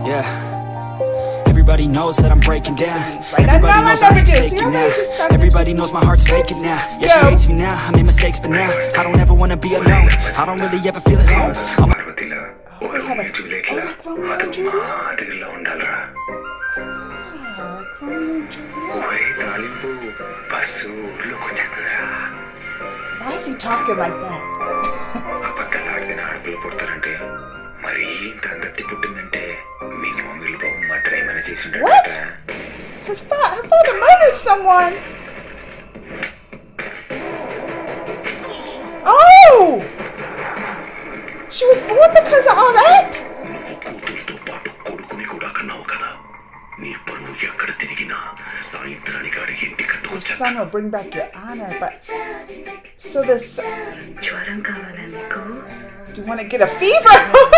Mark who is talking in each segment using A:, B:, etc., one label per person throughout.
A: Yeah. Everybody knows that I'm breaking down. Everybody knows I ain't faking now. Everybody knows my heart's faking now. Yeah, she hates me now, I made mistakes, but now I don't ever wanna be alone. I don't really ever feel at home.
B: Why is he talking like that? What? Her father murdered someone. Oh! She was born because of all that? Your son will bring back your honor, but... So this... Do you want to get a fever?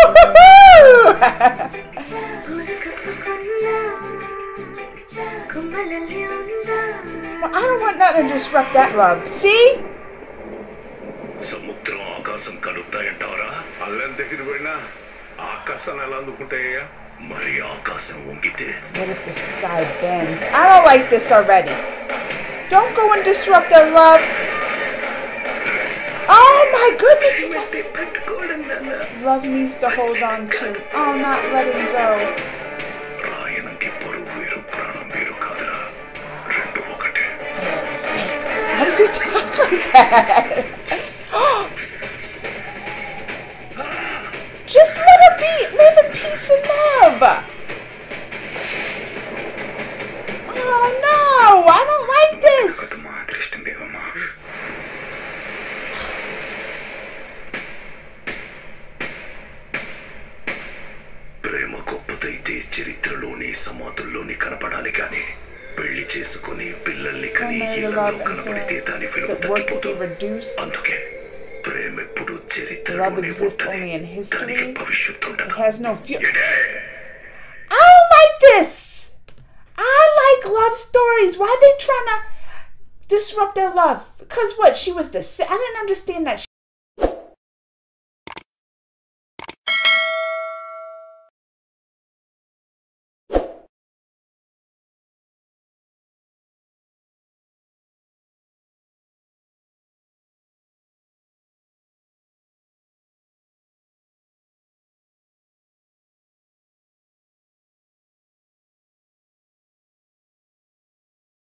B: Well, I don't want nothing to disrupt that love. See? What if the sky bends? I don't like this already. Don't go and disrupt their love. Oh my goodness. Love needs to hold on to. Oh, not letting go. How does he talk like that? Just let her be. Live in peace and love. Oh no, I don't like this. Love exists only in history. It has no future. I don't like this. I like love stories. Why are they trying to disrupt their love? Because what? She was the... I didn't understand that.